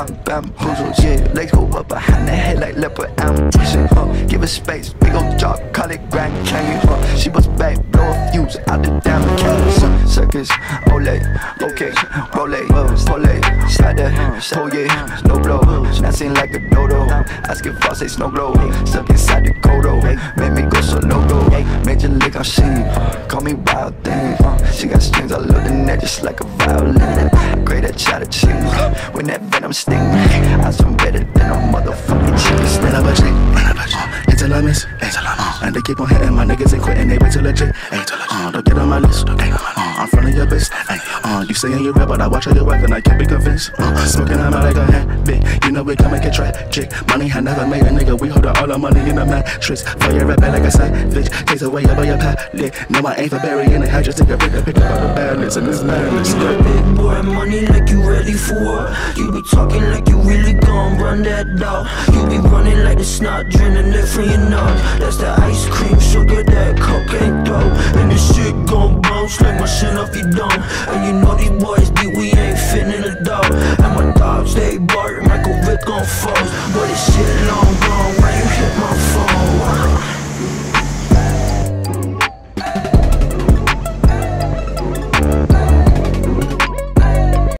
I'm bamboozled, yeah. Legs go up behind the head like leopard ambition, give her space, big ol' drop, call it Grand Canyon, she bust back, blow a fuse out the damn canyon. Circus, Olay, okay, Rolay, Polay, Spider, oh yeah, no blow, not seen like a dodo. I skip false, say snow glow, stuck inside the Kodo, made me go so logo, major lick on sheen, call me wild thing. She got strings all over the neck just like a violin. Great at chatter cheese, when that venom sting, I swim better than a motherfucking cheese. Run up a check, until I miss, and they keep on hitting my niggas ain't quitting, they way too legit. Don't get on my list, I'm front of your bitch. You saying you rap, but I watch how you work and I can't be convinced. Smoking I'm out like a habit, you know we come and get tragic. Money I never made a nigga, we hold all our money in the mattress. Fire rap like a savage, takes away about your palate. No, I ain't for burying it, I just take a pick up all the balance in this madness. You got big boy money like you ready for war. You be talking like you really gon' run that dog. You be running like the snot draining it from your nose. That's the ice cream sugar that cocaine throw. And this shit gon' bounce like my shit off your dome. And you know these boys deep, we ain't fitting in the dog. And my dogs they bark, Michael Vick on foes. But this shit long